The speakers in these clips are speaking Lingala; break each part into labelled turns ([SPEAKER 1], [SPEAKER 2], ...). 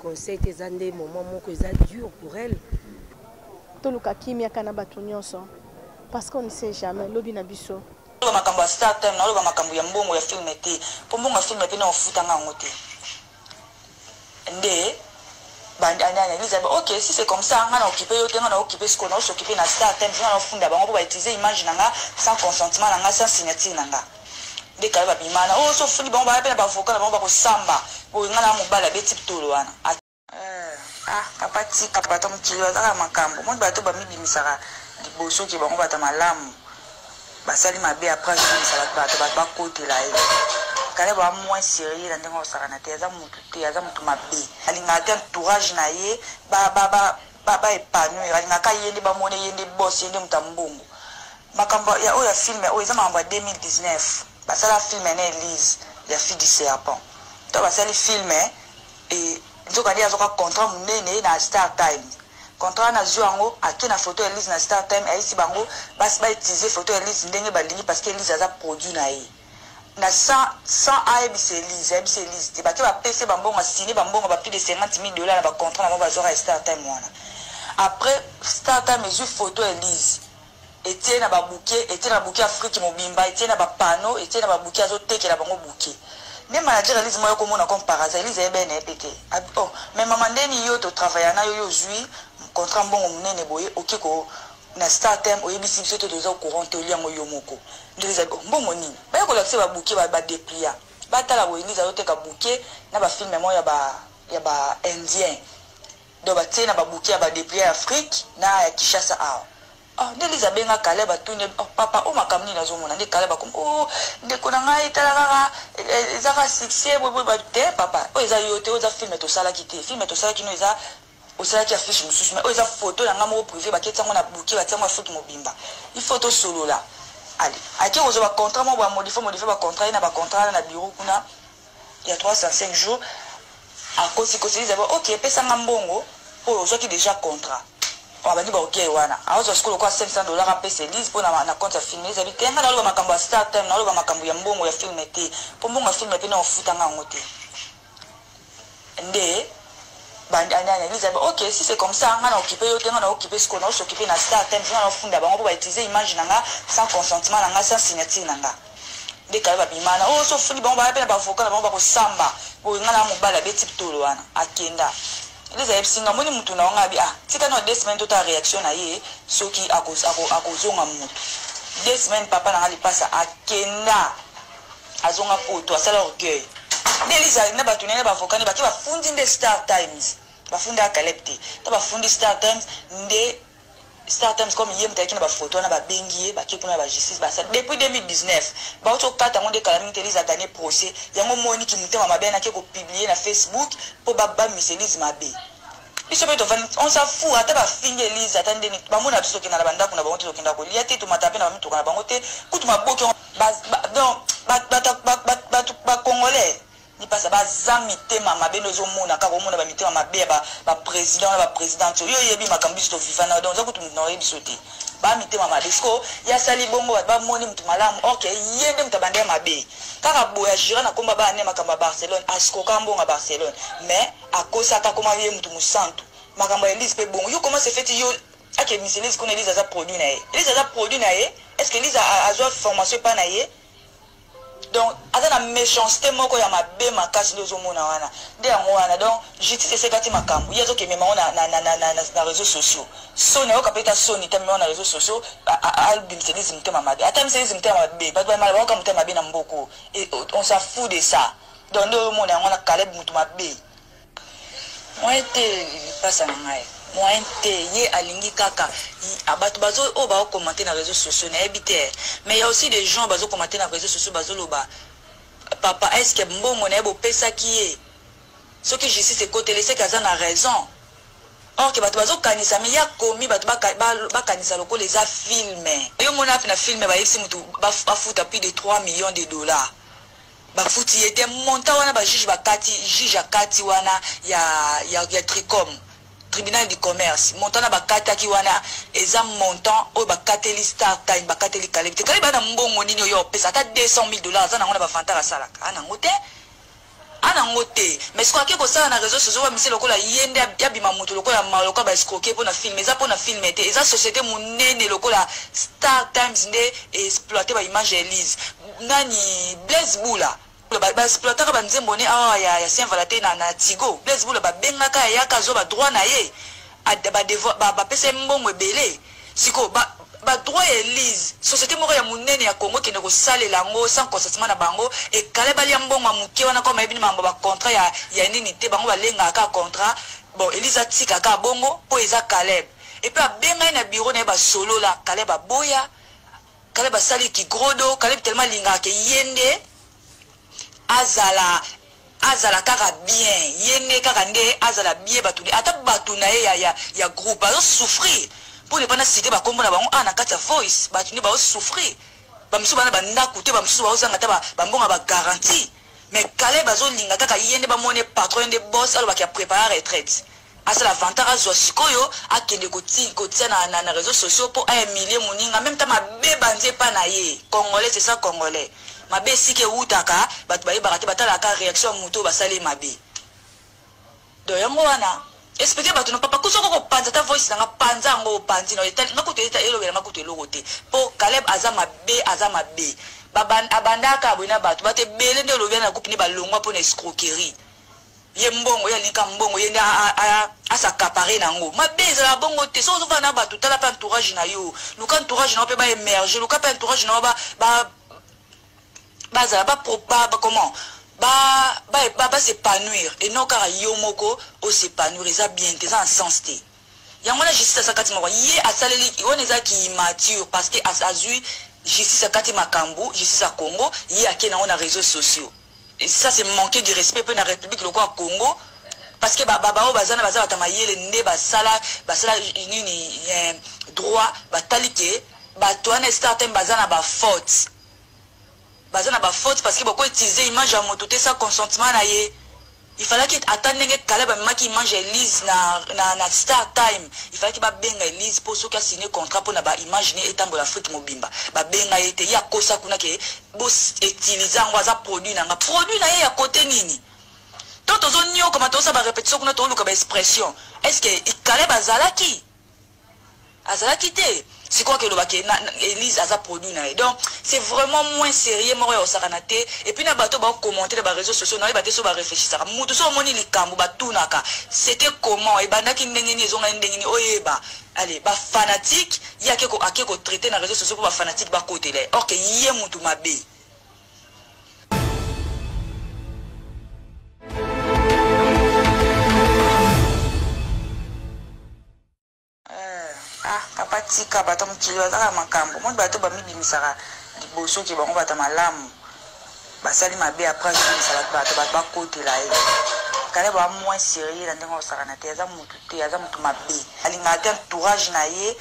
[SPEAKER 1] conseil tes des moments moko eza dur pour elle.
[SPEAKER 2] Toluka kimia kana batu nyonso parce qu'on ne sait jamais lobi na biso.
[SPEAKER 3] Loba makambo ya start time na loba makambo ya mbongo ya film te. Po mbongo ya film pe na ofuta ngango te. Nde ok, si c'est comme ça, on a occupé, on a occupé ce qu'on a occupé dans start time, on a fondé, on va utiliser l'image sans consentement, sans signature. Dès qu'elle va bien, oh, sauf que on va appeler un avocat, on va samba, on a un mobile à petit tolo. Kapati, kapatom kilo, ça va macambo. Moi, bateau va m'y misara, les bossos qui vont battre ma lame. Basali ma bé après, ça va pas côté là. Quand elle va moins sérieux, dans les gens sarana, t'es à mutu ma bé. Elle a un entourage naïe, baba épanoui. Elle a qu'à y aller, bamone y aller, boss y aller, mutambongo. Macambo, ya oh ya film, oh ils ont envoyé 2019. Parce que la film est Elise, la fille du serpent. Donc parce que le film et donc on dit à contrat monene na Star Time. Contrat na zuango aki na photo Elise na Star Time et ici bango bas ba utiliser photo Elise ndenge balingi parce que Elise a produit na ye. Na 100 ABC Elise te ba ke ba PC bambongo a signé bambongo ba plus de $50,000 na ba contrat na ba zora Star Time wana. Après Star Time et photo Elise était na ba bouquet Afrique mobimba était na ba panneau était na ba bouquet azoteke na bango bouquet. Même manager Elise moyo komona comme par hasard Elise ben pété. Oh, mais maman ndeni yo to travailler na yo zui contrat mbongo munene boye okiko na Star Time oyebisi biso to toza courant to liango yo moko. Elise mbongo nini? Ba ko lakse ba bouquet ba déplier. Ba tala bo Elise azoteka bouquet na ba film mo ya ba indien. Do ba tena ba bouquet ba déplier Afrique na ya Kinshasa a. Oh, Elise benga Kaleba tune oh papa o makamni na zomona ndi Kaleba comme oh ndeko na ngai talaka ezaka succès bobo ba te papa o eza yote o za film to sala kite film to sala kino eza o sala ki affiche mususu mais o eza photo na ngamo privé ba ketango na bouquet ba tsango Afrique mobimba il photo solo là allez aki ozo ba contrat mo ba modifier ba contrat na ba contrat na bureau kuna il y a 305 jours à cause que c'est OK pesa ngambongo o zo ki déjà contrat. On va dire ok wana azo skolo kwa $500 à pesa Elise pour na compte film Elise habite nga na loba makambo ya Star Time na loba makambo ya mbongo ya film te pour mbongo ya film pe na ofuta ngango te nde bandana Elise ok si c'est comme ça on a occupé ce qu'on a occupé na Star Time on a funda bango pour utiliser image nanga sans consentement nanga sans signature nanga dès qu'elle va bimana oh so fuli bango ba appeler ba avocat bango ba ko samba pour nga na mobile à petit tolo wana akenda. Les aïbsinga moni mutu na nga bi ah tika no 2 semaines tota réaction na ye soki akozonga mutu 2 semaines papa na ali pasa akenda azonga poto asala orgueil Elisa na batu nene ba vokani ba ki ba fundi nde Star Times ba funda Kalepte ta ba fundi Star Times nde Star Times comme yem ta ki na ba photo na ba bengie ba ki kuna ba justice ba ça depuis 2019 ba auto kata ngonde Calamité Elisa gagné procès yango moni ki mutema mabe na ki ko publier na Facebook pour ba Elise mabe on s'en fout ata ba finge Elise atande ni ba mona biso kina na banda kuna ba onto kinda ko liate to matape na ba mituka na bango te kutu maboki donc ba congolais ni pasa ba zamitema mabe nozo mona ka ko mona ba mitema mabe ba président ba présidente yo yebi makambi to vivana donc za kutu na yebi sote ba mitema mabe sko ya sali bongo ba moni mutu malamu OK yende mutabande mabe kaka boya jira na komba ba ne makamba Barcelone asko kambo nga Barcelone mais akosa ta koma ye mutu musantu makamba Elise pe bongo yo comment se fait yo ake Miss Elise qu'on Elise a produit na ye Elise a produit na ye est-ce que Elise a joie formation pas na ye donc azana méchanceté moko ya mabe makasi lezo mona wana de yango wana donc justice c'est kati makambo yezo ke mema na réseaux sociaux soni o kapeta soni tellement na réseaux sociaux album Elise mtema mabe ata Elise mtema mabe ba mala ba mtema mabe na mboko et on s'en fout de ça donc ndo mona ngona Caleb mutu mabe moi était pas na ngai moi ye alingi kaka abatu bazo o ba commenter na réseaux sociaux na ebité mais il y a aussi des gens bazo commenter na réseaux sociaux bazo loba papa est-ce que mbongo na ebo pesa ki e ce que je sais c'est côté laisser kaza na raison or que batu bazo kanisa mais ya komi batu ba kanisa loko les a filmé yo mona na filmé ba yesi mutu ba futa plus de $3 millions ba futi était monta wana ba juge akati wana ya Tricom tribunal du commerce montant na bakata ki wana eza montant o bakateli Star Time bakateli Calamité kali bana mbongo nini yo pesa ata $200,000 za nango na ba fantara salaka ana ngote anango te mais ce que ça na réseaux sociaux ba miselo kola yende ya bima mutu lokola maloka ba escroquer pour na film eza pour na film te eza société monene lokola Star Times nde exploiter ba image Elise nani Blaise Bula ba exploiter ba nzembo ne awa ya Saint-Valentin na Tigo Blaise Bula ba bengaka ya kazo ba droit na ye ba pese mbongo ebele siko ba droit Elise société moko ya munene ya Congo kende ko sale lango sans consentement na bango e kale bali mbongo amuke wana comme ebini mambo ba contrat ya nini te bango balenga ka contrat bon Elise atika ka bongo po eza Caleb et puis abenga na bureau na ba solo la Caleb aboya Caleb sali ki grodo Caleb tellement linga ke yende azala kaka bien yende kaka nde azala bien batuni ata batuna ya groupe azo souffrir pour ne pas citer ba kombo na bango na kati ya voice batuni ba souffrir ba misusu bana banda koute ba misusu ba ozanga ta ba mbonga ba garantie mais Caleb bazo linga kaka yende ba mone patron de boss alors ba ki préparer retraite asa la vantara zo sikoyo akende kotia na réseaux sociaux pour humilier moninga même ta mabe banze pa na ye congolais c'est ça congolais mabe sike utaka batu ba yebaka te batala ka réaction muto basali mabe do yango wana expliquer batu no papa kusoko ko panza ta voice nga panza ngo panzi no etali ngakuto eta elo bela ngakuto elo kote po Caleb azama be abandaka boina batu bate bele nde lobia na kupini balongwa po na escroquerie ye mbongo ya lika mbongo ye asa capare nango mabeza la bongo te so zo na batu tala pa entourage na yo luka entourage na pe ba émerger luka pa entourage na comment s'épanouir et non car yomoko o s'épanouir eza bien te en sens te yango na justice sakati moko ye asaleli on eza ki mature parce que azui justice sakati makambo justice à Congo ye akena on a réseaux sociaux et ça c'est manquer de respect pour la République le Congo parce que baba bazana tamayele nde basala nini droit batalike batwana certain bazana ba faute parce que beaucoup utiliser image à moto sans consentement na ye il fallait qu'il attende que Caleb maki image Elise na Star Time il fallait qu'il ba benga Elise pour ceux qui a signé contrat pour na ba imaginer étant l'Afrique mobimba ba benga été ya kosa kuna ke boss utiliser ngwaza produit na ye à côté nini toto zonyo comme to ça ba répétition kuna to luka ba expression est-ce que Caleb azalaki te c'est quoi que le baké Elise a produit na donc c'est vraiment moins sérieux moi au saranate et puis na bato ba commenter les réseaux sociaux na ba te so ba réfléchir ça mutu so moni likambo ba tunaka c'était comment et bandaki ndengeni ezonga ndengeni oyeba allez ba fanatique yake ko akeko traiter na réseaux sociaux pour ba fanatique ba côté là or que yé mutu mabe kapatika bato mukili bazaka makambo mo bato bamibimisaka liboso ki bango bata malamu basali mabe après bato bakotela ye Caleb ba moins sérieux na ndengo osakana te aza mutu mabe alinga te entourage na ye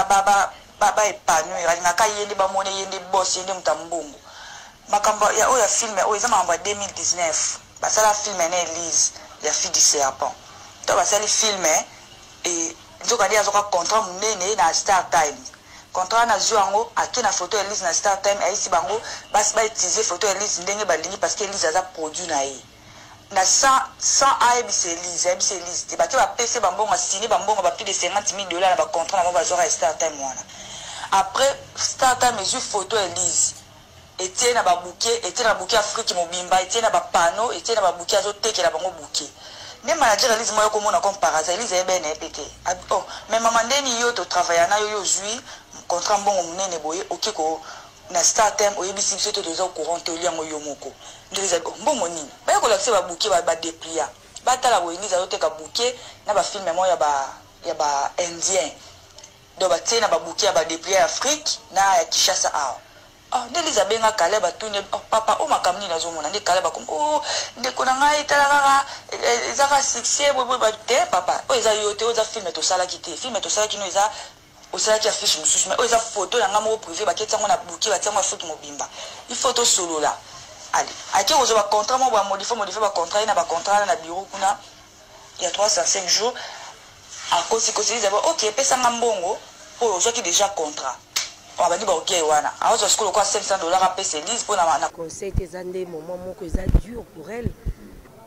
[SPEAKER 3] ba épanouir alinga ka yende bamone yende boss yende mutambongo makambo ya oya film oyo eza makambo ya 2019 basala film na Elise ya Fille du Serpent to basali film et nzoka dia zoka contrat munene na Star Time contrat na zuango akina photo Elise na Star Time aisi bango basi ba utiliser photo Elise ndenge balingi parce que Elise aza produit na ye na 100 ABC Elise te ba ke ba PC bambongo signé bambongo ba plus de $50 000 na ba contrat na ba zoka Star Time wana après Star Time mesu photo Elise était na ba bouquet Afrique mobimba était na ba panneau était na ba bouquet azoteke na bango bouquet même manager Elise moyo komona comme par hasard Elise ebe na epeke oh mais maman ndeni yo to travailler na yo zui contrat mbongo munene boye okiko na Star Time oyebisi biso to toza courant to liango yo moko ndeliza mbongo nini ba ko lakse ba bouquet ba déplia ba tala bo Elise azoteka bouquet na ba film moya ba indien do ba tena ba bouquet ba déplia Afrique na ya Kinshasa ah ndeliza benga Caleb atune oh papa o makamni na zomona ndi Caleb comme oh ndeko na ngai tala ezaka succès boy ba te papa o eza yote o za film to sala kite film to sala kino eza o sala ki affiche mususu mais o eza photo na ngamo privé ba ketsango na bouquet ba tsango Afrique mobimba il photo solo là allez ake ozo ba contrat mo ba modifier ba contrat na ba contrat na bureau kuna il y a 305 jours à cause que ils avaient OK pesa ngambongo pour ozo ki déjà contrat on va dire OK wana azo skolo kwa $500 à payer Elise pour na
[SPEAKER 1] conseil tes andé moment moko eza dur pour elle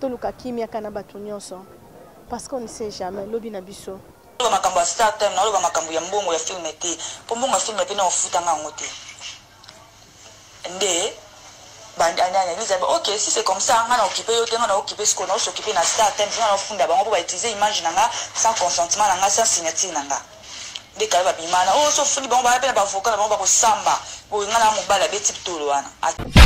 [SPEAKER 2] toluka kimia kana bato nyonso parce qu'on ne sait jamais lobi na biso
[SPEAKER 3] makambo ya star time na makambo ya mbongo ya film te po mbongo ya film pe na ofutanga ngo te nde bandana Elisa ok si c'est comme ça on a occupé yo te on a occupé ce qu'on a occupé na star time on a funda bango pour utiliser image nanga sans consentement nanga sans signature nanga nde kala ba bimana so funi bango ba pe na ba avocat bango ba ko samba bo ngana mobala be type tolo wana